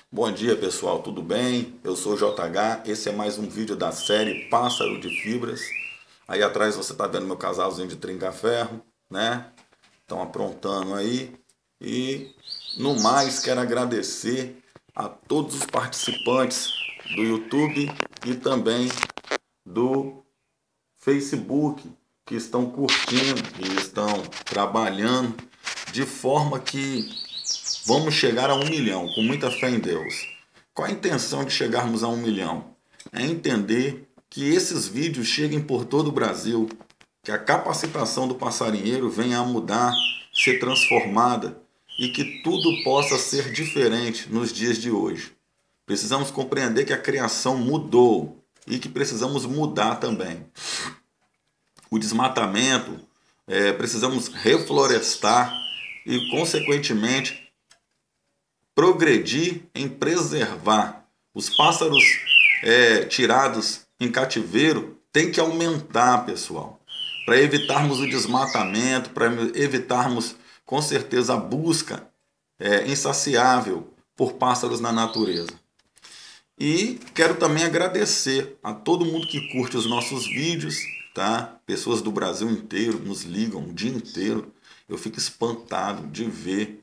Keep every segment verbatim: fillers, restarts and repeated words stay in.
Bom dia pessoal, tudo bem? Eu sou o J H, esse é mais um vídeo da série Pássaro de Fibras. Aí atrás você está vendo meu casalzinho de trinca-ferro, né? Estão aprontando aí. E no mais quero agradecer a todos os participantes do YouTube e também do Facebook que estão curtindo e estão trabalhando de forma que vamos chegar a um milhão, com muita fé em Deus. Qual a intenção de chegarmos a um milhão? É entender que esses vídeos cheguem por todo o Brasil, que a capacitação do passarinheiro venha a mudar, ser transformada e que tudo possa ser diferente nos dias de hoje. Precisamos compreender que a criação mudou e que precisamos mudar também. O desmatamento, é, precisamos reflorestar e, consequentemente, progredir em preservar. Os pássaros é, tirados em cativeiro tem que aumentar, pessoal, para evitarmos o desmatamento, para evitarmos, com certeza, a busca é, insaciável por pássaros na natureza. E quero também agradecer a todo mundo que curte os nossos vídeos, tá? Pessoas do Brasil inteiro nos ligam o dia inteiro. Eu fico espantado de ver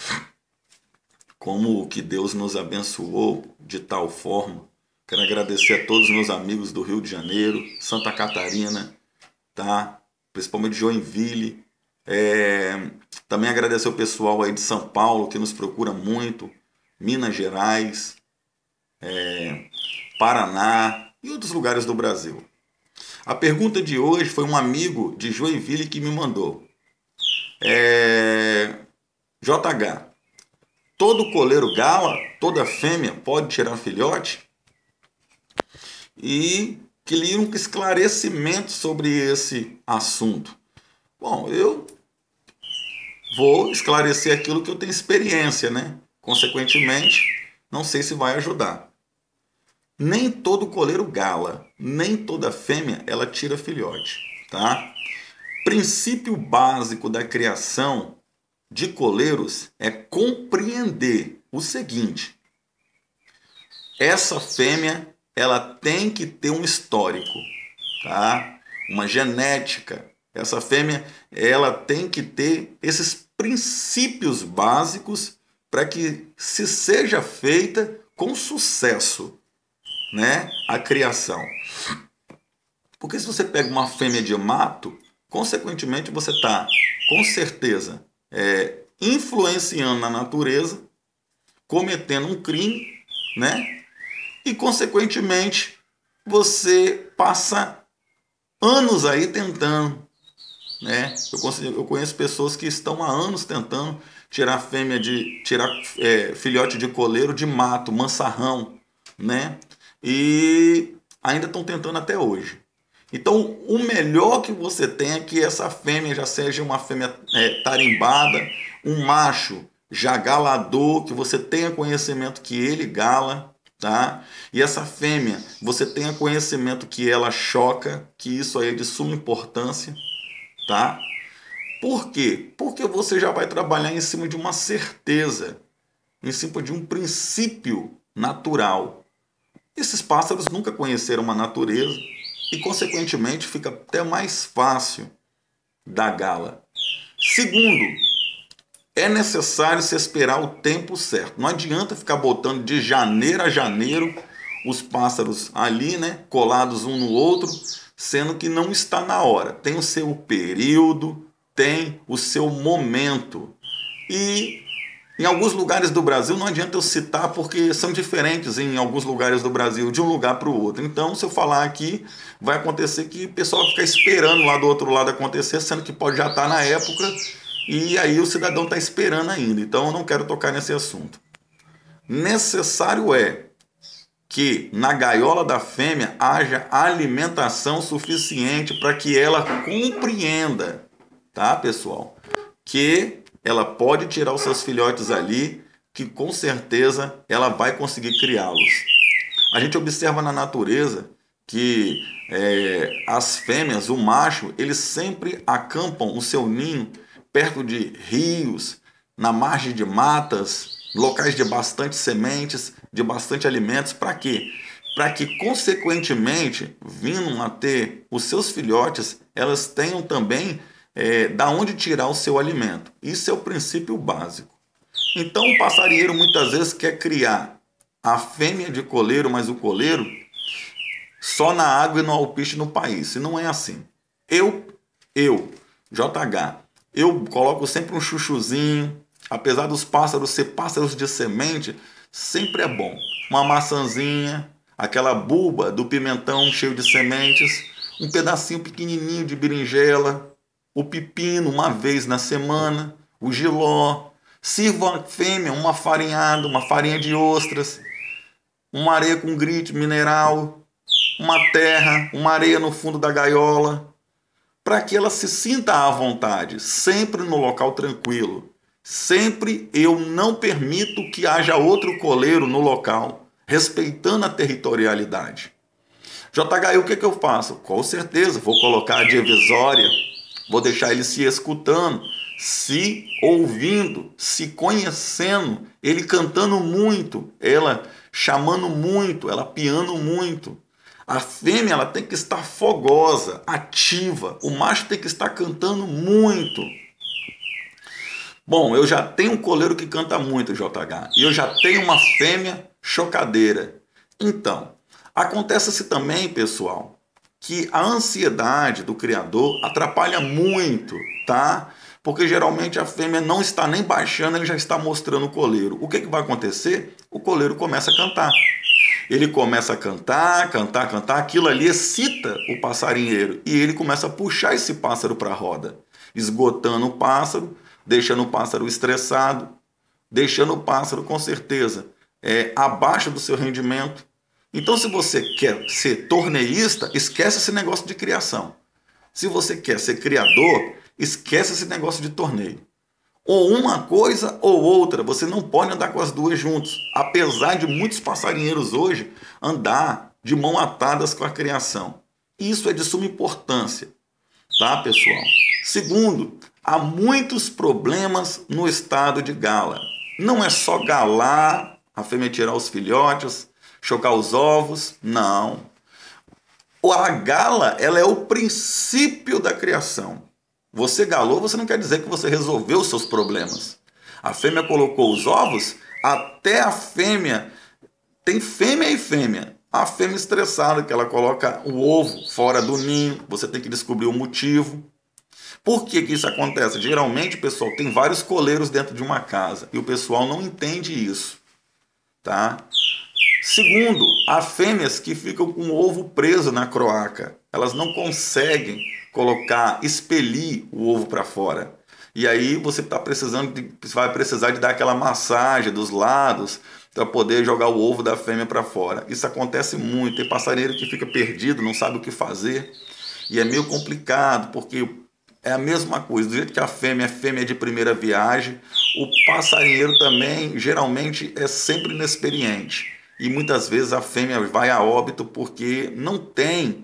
como que Deus nos abençoou de tal forma. Quero agradecer a todos os meus amigos do Rio de Janeiro, Santa Catarina, tá? Principalmente Joinville. É... Também agradecer o pessoal aí de São Paulo, que nos procura muito, Minas Gerais, é... Paraná e outros lugares do Brasil. A pergunta de hoje foi um amigo de Joinville que me mandou. É... J H, todo coleiro gala, toda fêmea pode tirar filhote? E queria um esclarecimento sobre esse assunto. Bom, eu vou esclarecer aquilo que eu tenho experiência, né? Consequentemente, não sei se vai ajudar. Nem todo coleiro gala, nem toda fêmea, ela tira filhote, tá? Princípio básico da criação de coleiros é compreender o seguinte: essa fêmea ela tem que ter um histórico, tá? Uma genética. Essa fêmea ela tem que ter esses princípios básicos para que se seja feita com sucesso, né, a criação. Porque se você pega uma fêmea de mato, consequentemente você está, com certeza, é, influenciando na natureza, cometendo um crime, né? E, consequentemente, você passa anos aí tentando, né? Eu, consigo, eu conheço pessoas que estão há anos tentando tirar fêmea de tirar é, filhote de coleiro de mato, mansarrão, né? E ainda estão tentando até hoje. Então, o melhor que você tem é que essa fêmea já seja uma fêmea é, tarimbada, um macho já galador, que você tenha conhecimento que ele gala, tá? E essa fêmea, você tenha conhecimento que ela choca, que isso aí é de suma importância, tá? Por quê? Porque você já vai trabalhar em cima de uma certeza, em cima de um princípio natural. Esses pássaros nunca conheceram uma natureza e, consequentemente, fica até mais fácil da gala. Segundo, é necessário se esperar o tempo certo. Não adianta ficar botando de janeiro a janeiro os pássaros ali, né, colados um no outro, sendo que não está na hora. Tem o seu período, tem o seu momento. E em alguns lugares do Brasil, não adianta eu citar porque são diferentes em alguns lugares do Brasil, de um lugar para o outro. Então, se eu falar aqui, vai acontecer que o pessoal vai ficar esperando lá do outro lado acontecer, sendo que pode já estar na época, e aí o cidadão está esperando ainda. Então, eu não quero tocar nesse assunto. Necessário é que na gaiola da fêmea haja alimentação suficiente para que ela compreenda, tá, pessoal? Que ela pode tirar os seus filhotes ali, que com certeza ela vai conseguir criá-los. A gente observa na natureza que é, as fêmeas, o macho, eles sempre acampam o seu ninho perto de rios, na margem de matas, locais de bastante sementes, de bastante alimentos, para quê? Para que, consequentemente, vindo a ter os seus filhotes, elas tenham também é, da onde tirar o seu alimento. Isso é o princípio básico. Então, o passarinheiro muitas vezes quer criar a fêmea de coleiro, mas o coleiro só na água e no alpiste no país. E não é assim. Eu, eu, J H, eu coloco sempre um chuchuzinho. Apesar dos pássaros ser pássaros de semente, sempre é bom. Uma maçãzinha, aquela bulba do pimentão cheio de sementes, um pedacinho pequenininho de berinjela, o pepino uma vez na semana, o jiló. Sirva a fêmea uma farinhada, uma farinha de ostras, uma areia com grite mineral, uma terra, uma areia no fundo da gaiola, para que ela se sinta à vontade, sempre no local tranquilo. Sempre eu não permito que haja outro coleiro no local, respeitando a territorialidade. J H, o que, que eu faço? Com certeza, vou colocar a divisória, vou deixar ele se escutando, se ouvindo, se conhecendo, ele cantando muito, ela chamando muito, ela piando muito. A fêmea ela tem que estar fogosa, ativa, o macho tem que estar cantando muito. Bom, eu já tenho um coleiro que canta muito, J H, e eu já tenho uma fêmea chocadeira. Então, acontece-se também, pessoal, que a ansiedade do criador atrapalha muito, tá? Porque geralmente a fêmea não está nem baixando, ele já está mostrando o coleiro. O que, que vai acontecer? O coleiro começa a cantar. Ele começa a cantar, cantar, cantar, aquilo ali excita o passarinheiro e ele começa a puxar esse pássaro para a roda, esgotando o pássaro, deixando o pássaro estressado, deixando o pássaro, com certeza, é, abaixo do seu rendimento. Então, se você quer ser torneísta, esquece esse negócio de criação. Se você quer ser criador, esquece esse negócio de torneio. Ou uma coisa ou outra, você não pode andar com as duas juntos. Apesar de muitos passarinheiros hoje andar de mão atadas com a criação. Isso é de suma importância, tá, pessoal? Segundo, há muitos problemas no estado de gala. Não é só galar, a fêmea tirar os filhotes, chocar os ovos, não. A gala, ela é o princípio da criação. Você galou, você não quer dizer que você resolveu os seus problemas. A fêmea colocou os ovos, até a fêmea, tem fêmea e fêmea. A fêmea estressada, que ela coloca o ovo fora do ninho, você tem que descobrir o motivo. Por que que isso acontece? Geralmente, pessoal, tem vários coleiros dentro de uma casa e o pessoal não entende isso, tá? Segundo, há fêmeas que ficam com o ovo preso na croaca. Elas não conseguem colocar, expelir o ovo para fora. E aí você tá precisando de, vai precisar de dar aquela massagem dos lados para poder jogar o ovo da fêmea para fora. Isso acontece muito. Tem passarinheiro que fica perdido, não sabe o que fazer. E é meio complicado, porque é a mesma coisa. Do jeito que a fêmea é fêmea de primeira viagem, o passarinheiro também, geralmente, é sempre inexperiente. E muitas vezes a fêmea vai a óbito porque não tem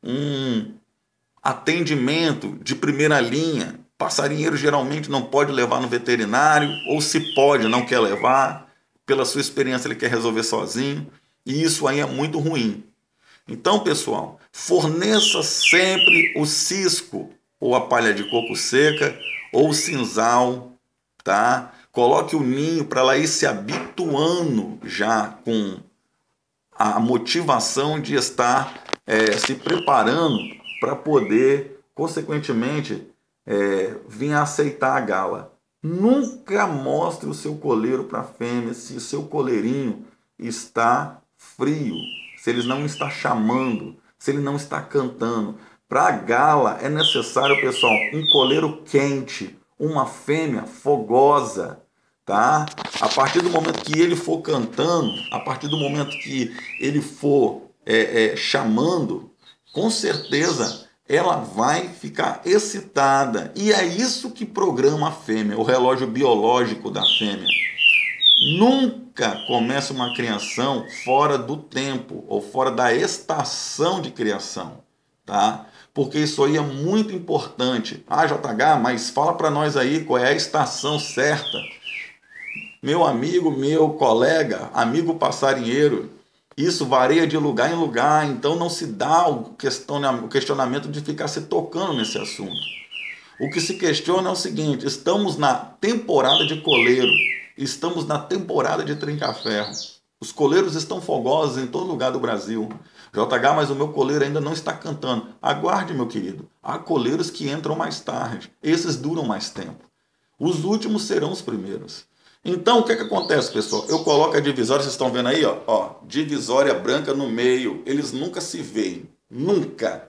um atendimento de primeira linha. Passarinheiro geralmente não pode levar no veterinário, ou se pode, não quer levar. Pela sua experiência ele quer resolver sozinho. E isso aí é muito ruim. Então, pessoal, forneça sempre o cisco, ou a palha de coco seca, ou o sisal, tá? Coloque o ninho para ela ir se habituando já com a motivação de estar é, se preparando para poder, consequentemente, é, vir a aceitar a gala. Nunca mostre o seu coleiro para a fêmea se o seu coleirinho está frio, se ele não está chamando, se ele não está cantando. Para a gala é necessário, pessoal, um coleiro quente, uma fêmea fogosa, tá? A partir do momento que ele for cantando, a partir do momento que ele for é, é, chamando, com certeza ela vai ficar excitada. E é isso que programa a fêmea, o relógio biológico da fêmea. Nunca comece uma criação fora do tempo ou fora da estação de criação, tá? Porque isso aí é muito importante. Ah, J H, mas fala para nós aí qual é a estação certa. Meu amigo, meu colega, amigo passarinheiro, isso varia de lugar em lugar, então não se dá o questionamento de ficar se tocando nesse assunto. O que se questiona é o seguinte: estamos na temporada de coleiro, estamos na temporada de trinca-ferro. Os coleiros estão fogosos em todo lugar do Brasil. J H, mas o meu coleiro ainda não está cantando. Aguarde, meu querido. Há coleiros que entram mais tarde. Esses duram mais tempo. Os últimos serão os primeiros. Então, o que, é que acontece, pessoal? Eu coloco a divisória, vocês estão vendo aí, ó, ó, divisória branca no meio. Eles nunca se veem. Nunca.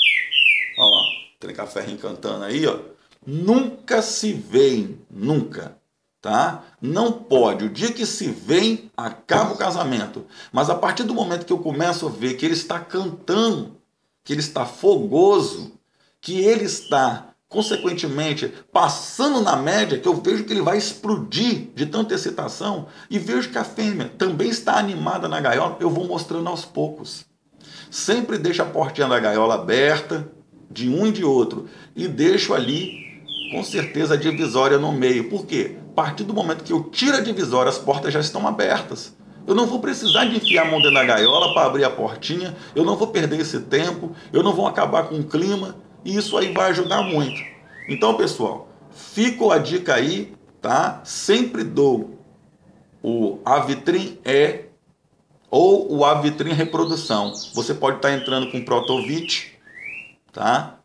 Ó lá, trinca-ferrinho cantando aí, ó. Nunca se veem. Nunca. Tá? Não pode. O dia que se vem, acaba o casamento. Mas a partir do momento que eu começo a ver que ele está cantando, que ele está fogoso, que ele está, consequentemente, passando na média, que eu vejo que ele vai explodir de tanta excitação, e vejo que a fêmea também está animada na gaiola, eu vou mostrando aos poucos. Sempre deixo a portinha da gaiola aberta, de um e de outro, e deixo ali, com certeza, a divisória no meio. Por quê? A partir do momento que eu tiro a divisória, as portas já estão abertas. Eu não vou precisar de enfiar a mão dentro da gaiola para abrir a portinha, eu não vou perder esse tempo, eu não vou acabar com o clima, e isso aí vai ajudar muito. Então, pessoal, fica a dica aí, tá? Sempre dou o Avitrim E ou o Avitrim Reprodução. Você pode estar entrando com Protovit, tá?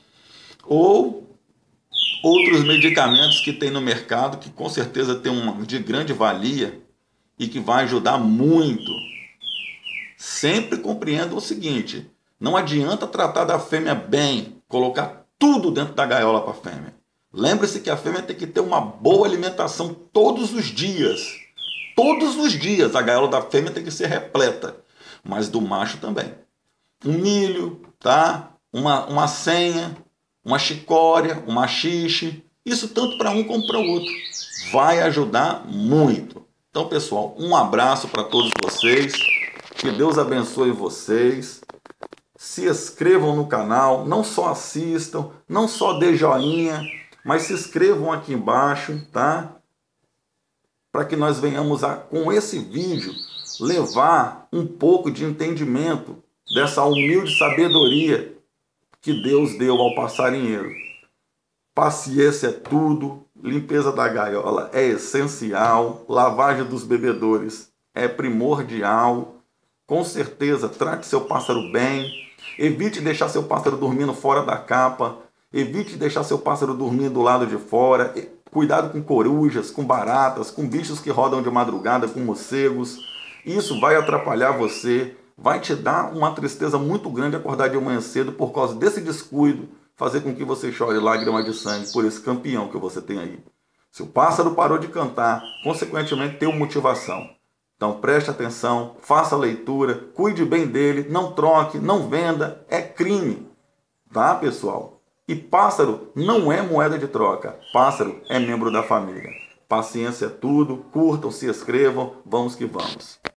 Ou outros medicamentos que tem no mercado, que com certeza tem uma de grande valia e que vai ajudar muito. Sempre compreenda o seguinte: não adianta tratar da fêmea bem, colocar tudo dentro da gaiola para a fêmea. Lembre-se que a fêmea tem que ter uma boa alimentação todos os dias. Todos os dias a gaiola da fêmea tem que ser repleta, mas do macho também. Um milho, tá? Uma, uma senha, uma chicória, um machixe, isso tanto para um como para o outro. Vai ajudar muito. Então, pessoal, um abraço para todos vocês. Que Deus abençoe vocês. Se inscrevam no canal, não só assistam, não só dê joinha, mas se inscrevam aqui embaixo, tá? Para que nós venhamos a, com esse vídeo, levar um pouco de entendimento dessa humilde sabedoria que Deus deu ao passarinheiro. Paciência é tudo, limpeza da gaiola é essencial, lavagem dos bebedouros é primordial. Com certeza, trate seu pássaro bem, evite deixar seu pássaro dormindo fora da capa, evite deixar seu pássaro dormindo do lado de fora. Cuidado com corujas, com baratas, com bichos que rodam de madrugada, com morcegos. Isso vai atrapalhar você. Vai te dar uma tristeza muito grande acordar de manhã cedo por causa desse descuido, fazer com que você chore lágrimas de sangue por esse campeão que você tem aí. Se o pássaro parou de cantar, consequentemente tem motivação. Então preste atenção, faça a leitura, cuide bem dele, não troque, não venda, é crime. Tá, pessoal? E pássaro não é moeda de troca, pássaro é membro da família. Paciência é tudo, curtam, se inscrevam, vamos que vamos.